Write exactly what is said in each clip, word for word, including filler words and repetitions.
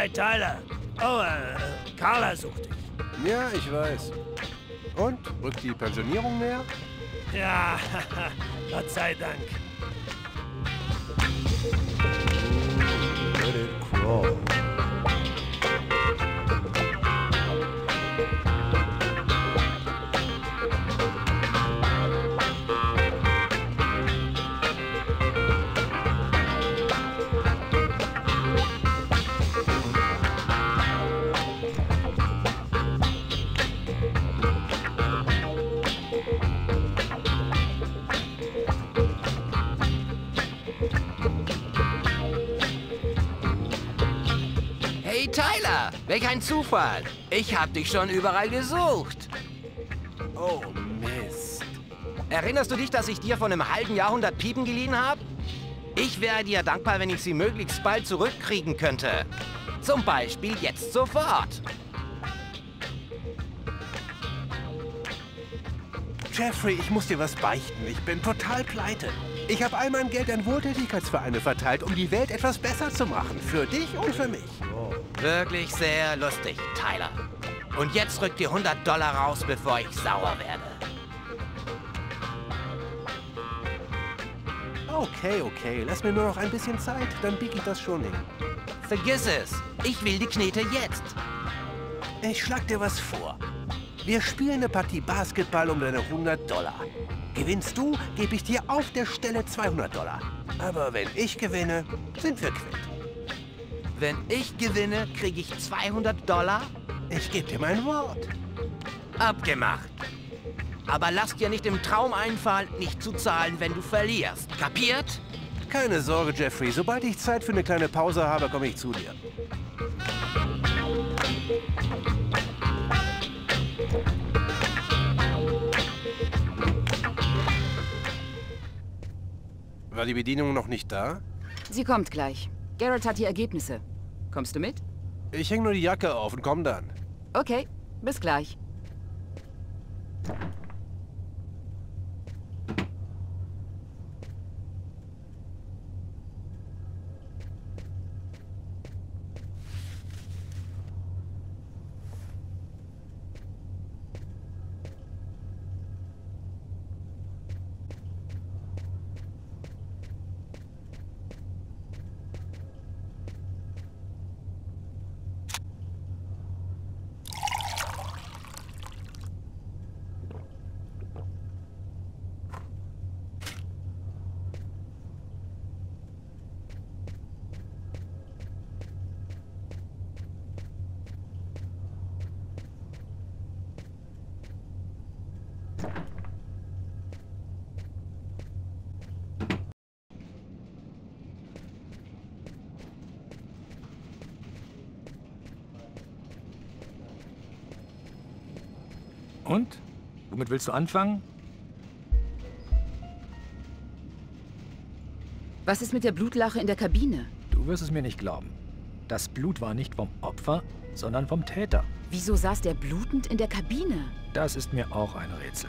Hi, Tyler. Oh, äh, Carla sucht dich. Ja, ich weiß. Und? Rückt die Pensionierung näher? Ja, Gott sei Dank. Let it crawl. Hey Tyler, welch ein Zufall. Ich hab dich schon überall gesucht. Oh, Mist. Erinnerst du dich, dass ich dir vor einem halben Jahrhundert Piepen geliehen habe? Ich wäre dir dankbar, wenn ich sie möglichst bald zurückkriegen könnte. Zum Beispiel jetzt sofort. Jeffrey, ich muss dir was beichten. Ich bin total pleite. Ich habe all mein Geld an Wohltätigkeitsvereine verteilt, um die Welt etwas besser zu machen. Für dich und für mich. Oh. Wirklich sehr lustig, Tyler. Und jetzt rück dir hundert Dollar raus, bevor ich sauer werde. Okay, okay. Lass mir nur noch ein bisschen Zeit, dann bieg ich das schon hin. Vergiss es. Ich will die Knete jetzt. Ich schlag dir was vor. Wir spielen eine Partie Basketball um deine hundert Dollar. Gewinnst du, gebe ich dir auf der Stelle zweihundert Dollar. Aber wenn ich gewinne, sind wir quitt. Wenn ich gewinne, kriege ich zweihundert Dollar? Ich gebe dir mein Wort. Abgemacht. Aber lass dir nicht im Traum einfallen, nicht zu zahlen, wenn du verlierst. Kapiert? Keine Sorge, Jeffrey. Sobald ich Zeit für eine kleine Pause habe, komme ich zu dir. War die Bedienung noch nicht da? Sie kommt gleich. Garrett hat die Ergebnisse. Kommst du mit? Ich hänge nur die Jacke auf und komm dann. Okay, bis gleich. Und? Womit willst du anfangen? Was ist mit der Blutlache in der Kabine? Du wirst es mir nicht glauben. Das Blut war nicht vom Opfer, sondern vom Täter. Wieso saß der blutend in der Kabine? Das ist mir auch ein Rätsel.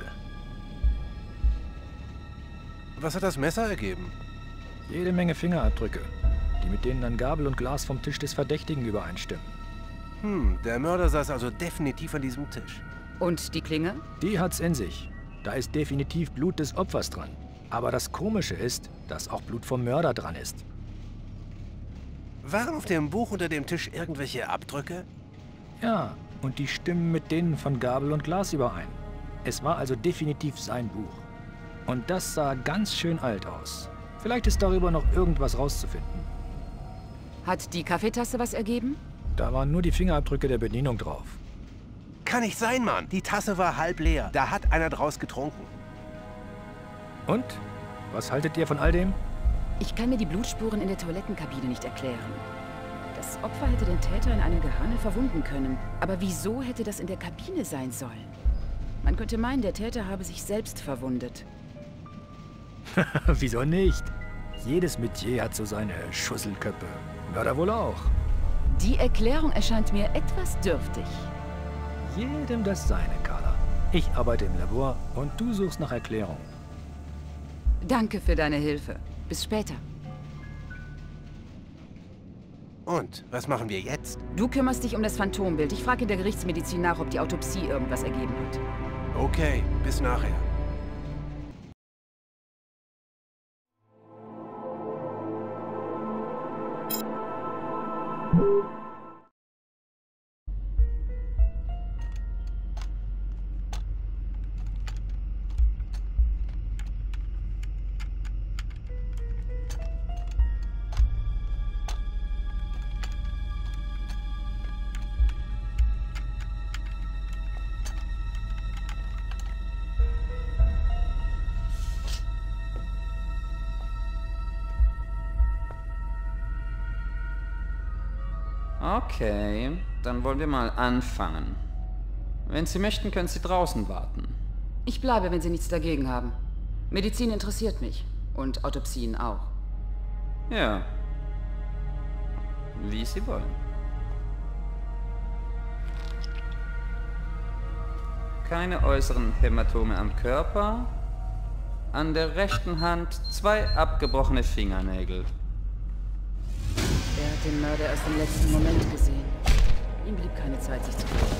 Was hat das Messer ergeben? Jede Menge Fingerabdrücke, die mit denen an Gabel und Glas vom Tisch des Verdächtigen übereinstimmen. Hm, der Mörder saß also definitiv an diesem Tisch. Und die Klinge? Die hat's in sich. Da ist definitiv Blut des Opfers dran. Aber das Komische ist, dass auch Blut vom Mörder dran ist. Waren auf dem Buch unter dem Tisch irgendwelche Abdrücke? Ja, und die stimmen mit denen von Gabel und Glas überein. Es war also definitiv sein Buch. Und das sah ganz schön alt aus. Vielleicht ist darüber noch irgendwas rauszufinden. Hat die Kaffeetasse was ergeben? Da waren nur die Fingerabdrücke der Bedienung drauf. Kann nicht sein, Mann. Die Tasse war halb leer. Da hat einer draus getrunken. Und? Was haltet ihr von all dem? Ich kann mir die Blutspuren in der Toilettenkabine nicht erklären. Das Opfer hätte den Täter in einem Gehanne verwunden können. Aber wieso hätte das in der Kabine sein sollen? Man könnte meinen, der Täter habe sich selbst verwundet. Wieso nicht? Jedes Metier hat so seine Schusselköpfe. Mörder wohl auch. Die Erklärung erscheint mir etwas dürftig. Jedem das seine, Carla. Ich arbeite im Labor und du suchst nach Erklärung. Danke für deine Hilfe. Bis später. Und, was machen wir jetzt? Du kümmerst dich um das Phantombild. Ich frage in der Gerichtsmedizin nach, ob die Autopsie irgendwas ergeben hat. Okay, bis nachher. Okay, dann wollen wir mal anfangen. Wenn Sie möchten, können Sie draußen warten. Ich bleibe, wenn Sie nichts dagegen haben. Medizin interessiert mich. Und Autopsien auch. Ja. Wie Sie wollen. Keine äußeren Hämatome am Körper. An der rechten Hand zwei abgebrochene Fingernägel. Er hat den Mörder erst im letzten Moment gesehen. Ihm blieb keine Zeit, sich zu retten.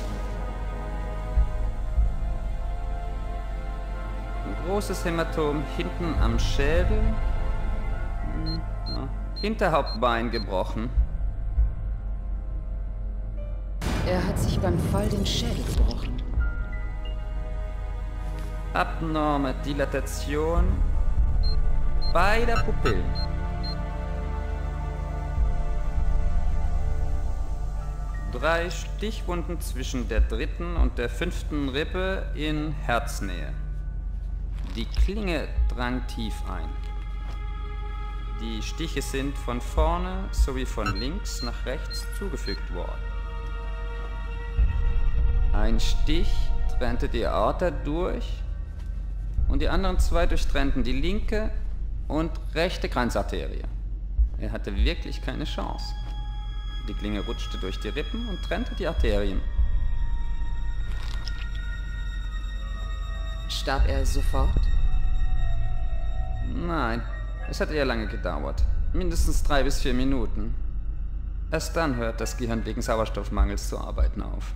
Ein großes Hämatom hinten am Schädel. Hm, ja. Hinterhauptbein gebrochen. Er hat sich beim Fall den Schädel gebrochen. Abnorme Dilatation beider Pupillen. Drei Stichwunden zwischen der dritten und der fünften Rippe in Herznähe. Die Klinge drang tief ein. Die Stiche sind von vorne sowie von links nach rechts zugefügt worden. Ein Stich trennte die Aorta durch und die anderen zwei durchtrennten die linke und rechte Kranzarterie. Er hatte wirklich keine Chance. Die Klinge rutschte durch die Rippen und trennte die Arterien. Starb er sofort? Nein, es hat eher lange gedauert. Mindestens drei bis vier Minuten. Erst dann hört das Gehirn wegen Sauerstoffmangels zu arbeiten auf.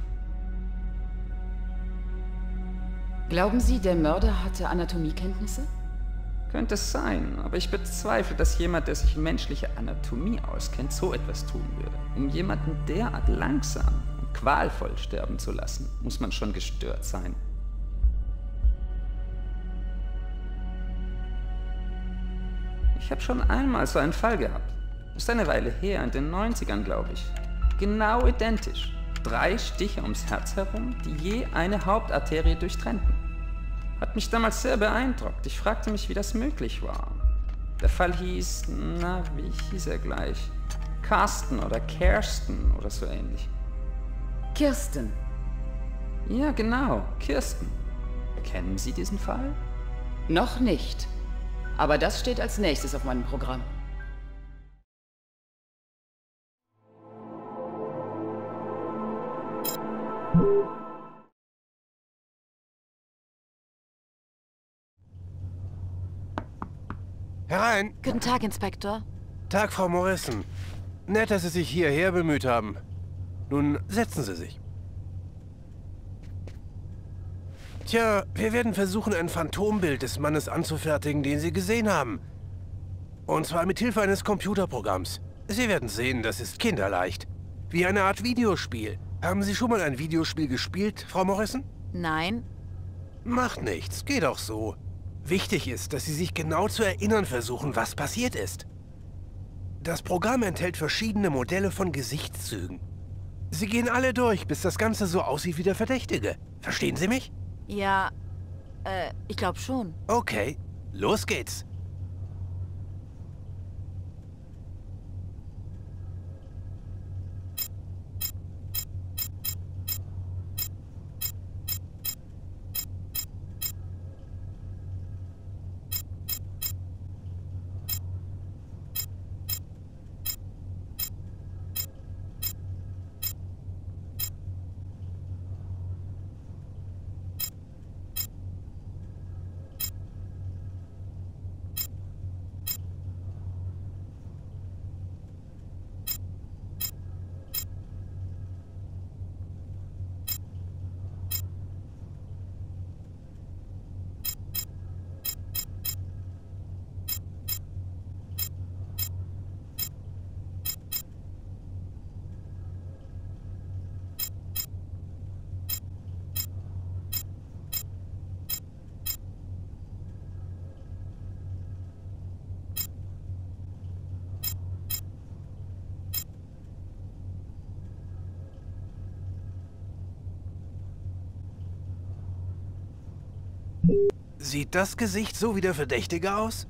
Glauben Sie, der Mörder hatte Anatomiekenntnisse? Könnte es sein, aber ich bezweifle, dass jemand, der sich in menschlicher Anatomie auskennt, so etwas tun würde. Um jemanden derart langsam und qualvoll sterben zu lassen, muss man schon gestört sein. Ich habe schon einmal so einen Fall gehabt. Ist eine Weile her, in den neunzigern, glaube ich. Genau identisch. Drei Stiche ums Herz herum, die je eine Hauptarterie durchtrennten. Hat mich damals sehr beeindruckt. Ich fragte mich, wie das möglich war. Der Fall hieß, na, wie hieß er gleich? Carsten oder Kersten oder so ähnlich. Kirsten. Ja, genau, Kirsten. Kennen Sie diesen Fall? Noch nicht. Aber das steht als nächstes auf meinem Programm. Herein! Guten Tag, Inspektor. Tag, Frau Morrison. Nett, dass Sie sich hierher bemüht haben. Nun, setzen Sie sich. Tja, wir werden versuchen, ein Phantombild des Mannes anzufertigen, den Sie gesehen haben. Und zwar mit Hilfe eines Computerprogramms. Sie werden sehen, das ist kinderleicht. Wie eine Art Videospiel. Haben Sie schon mal ein Videospiel gespielt, Frau Morrison? Nein. Macht nichts, geht auch so. Wichtig ist, dass Sie sich genau zu erinnern versuchen, was passiert ist. Das Programm enthält verschiedene Modelle von Gesichtszügen. Sie gehen alle durch, bis das Ganze so aussieht wie der Verdächtige. Verstehen Sie mich? Ja, äh, ich glaube schon. Okay, los geht's. Sieht das Gesicht so wieder verdächtiger aus?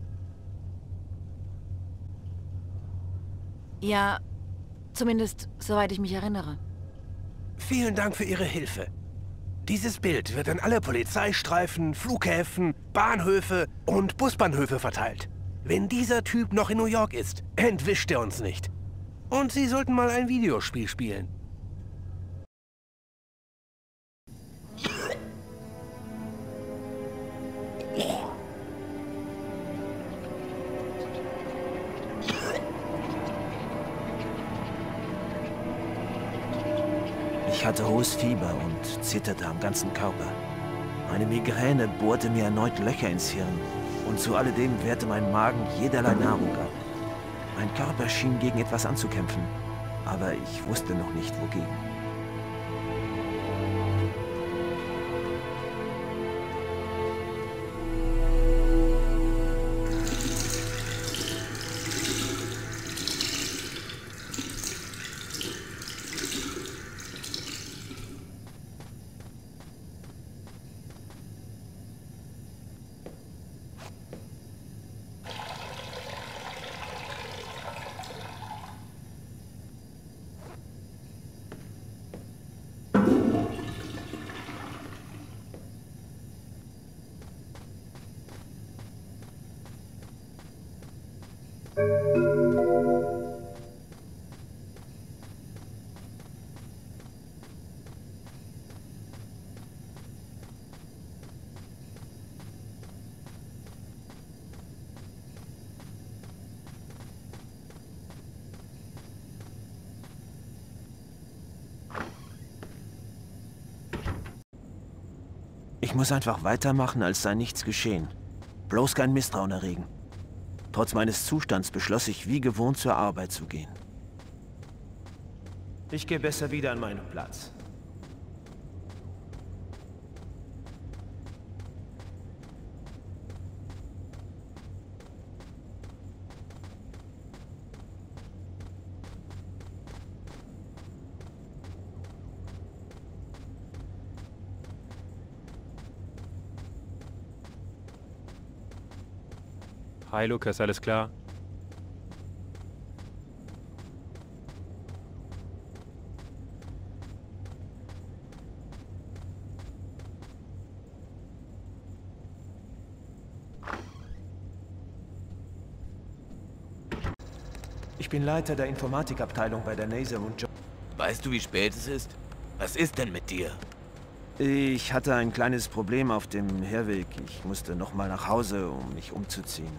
Ja, zumindest soweit ich mich erinnere. Vielen Dank für Ihre Hilfe. Dieses Bild wird an alle Polizeistreifen, Flughäfen, Bahnhöfe und Busbahnhöfe verteilt. Wenn dieser Typ noch in New York ist, entwischt er uns nicht. Und Sie sollten mal ein Videospiel spielen. Ich hatte hohes Fieber und zitterte am ganzen Körper. Eine Migräne bohrte mir erneut Löcher ins Hirn und zu alledem wehrte mein Magen jederlei Nahrung ab. Mein Körper schien gegen etwas anzukämpfen, aber ich wusste noch nicht, wogegen. Ich muss einfach weitermachen, als sei nichts geschehen. Bloß kein Misstrauen erregen. Trotz meines Zustands beschloss ich, wie gewohnt zur Arbeit zu gehen. Ich gehe besser wieder an meinen Platz. Hi Lukas, alles klar? Ich bin Leiter der Informatikabteilung bei der NASA und Job. Weißt du, wie spät es ist? Was ist denn mit dir? Ich hatte ein kleines Problem auf dem Herweg. Ich musste noch mal nach Hause, um mich umzuziehen.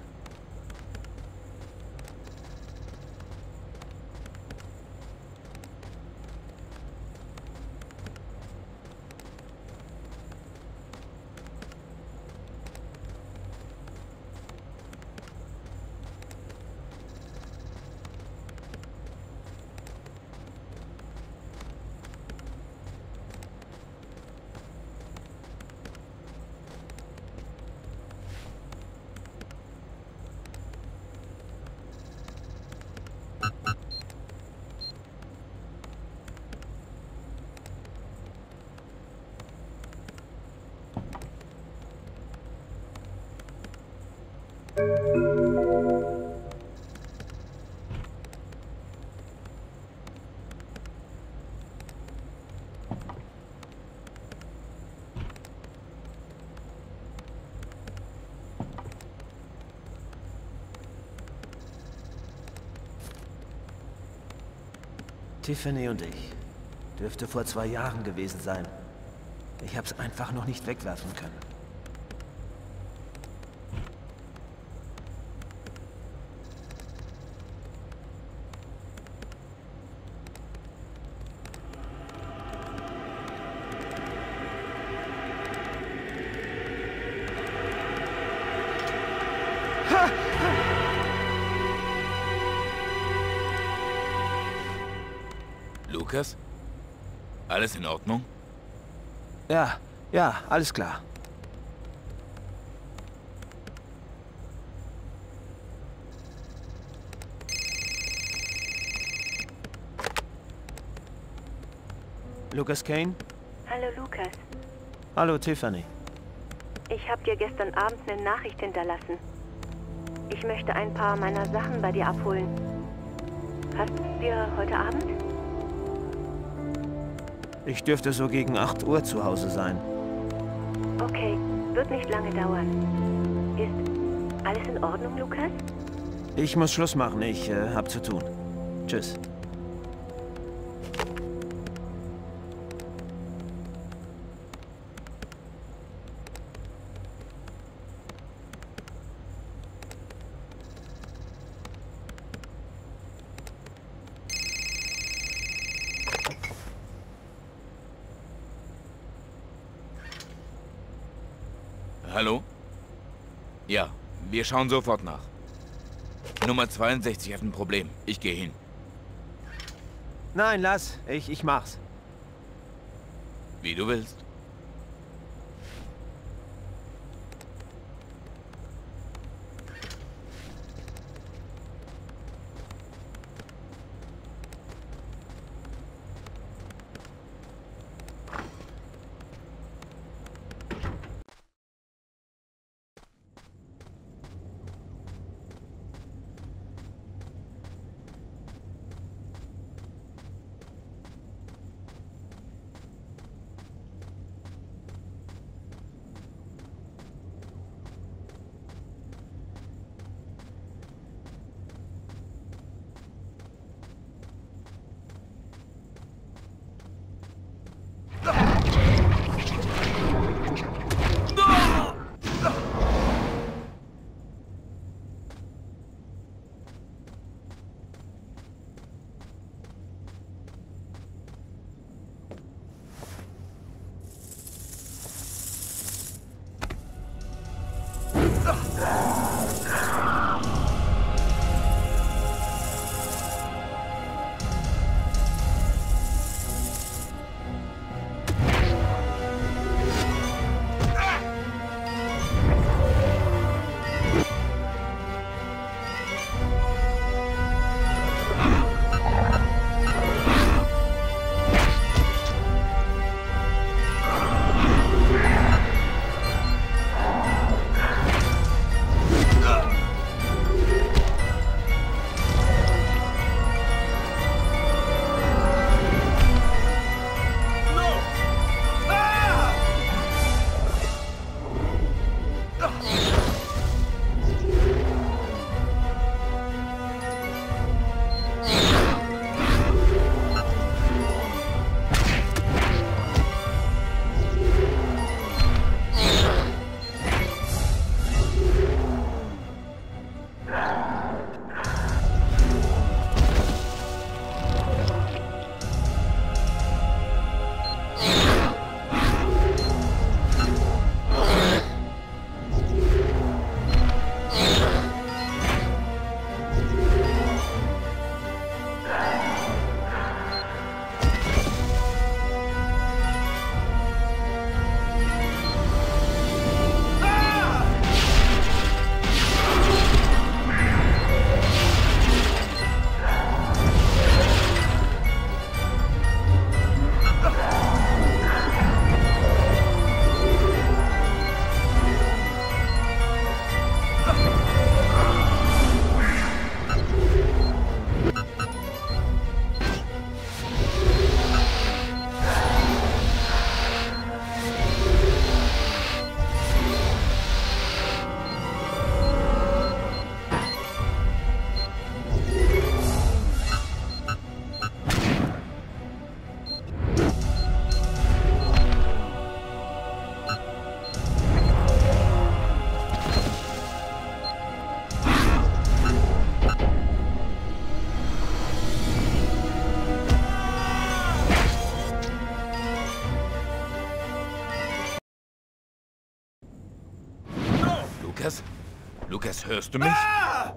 Tiffany und ich. Dürfte vor zwei Jahren gewesen sein. Ich hab's einfach noch nicht wegwerfen können. Lukas? Alles in Ordnung? Ja, ja, alles klar. Lucas Kane? Hallo, Lukas. Hallo, Tiffany. Ich habe dir gestern Abend eine Nachricht hinterlassen. Ich möchte ein paar meiner Sachen bei dir abholen. Hast du dir heute Abend? Ich dürfte so gegen acht Uhr zu Hause sein. Okay, wird nicht lange dauern. Ist alles in Ordnung, Lukas? Ich muss Schluss machen, ich äh, hab zu tun. Tschüss. Hallo? Ja, wir schauen sofort nach. Nummer zweiundsechzig hat ein Problem. Ich gehe hin. Nein, lass. Ich, ich mach's. Wie du willst. Lukas? Lukas, hörst du mich? Ah!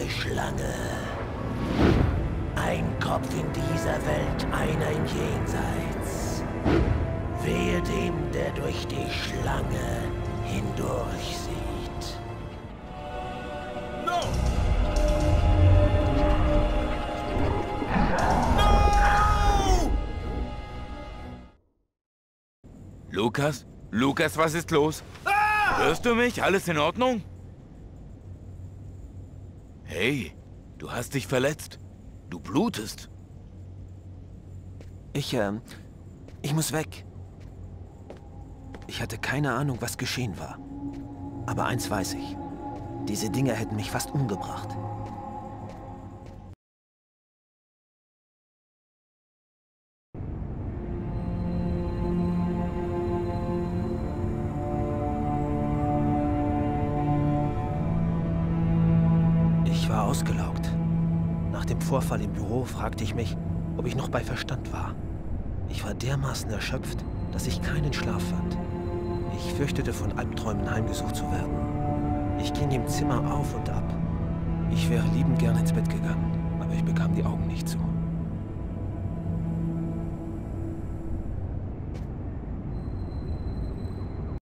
Schlange. Ein Kopf in dieser Welt, einer im Jenseits. Wehe dem, der durch die Schlange hindurch sieht. No! No! Lukas? Lukas, was ist los? Ah! Hörst du mich? Alles in Ordnung? Hey, du hast dich verletzt. Du blutest. Ich, ähm, ich muss weg. Ich hatte keine Ahnung, was geschehen war. Aber eins weiß ich. Diese Dinger hätten mich fast umgebracht. Ich war ausgelaugt. Nach dem Vorfall im Büro fragte ich mich, ob ich noch bei Verstand war. Ich war dermaßen erschöpft, dass ich keinen Schlaf fand. Ich fürchtete, von Albträumen heimgesucht zu werden. Ich ging im Zimmer auf und ab. Ich wäre liebend gern ins Bett gegangen, aber ich bekam die Augen nicht zu.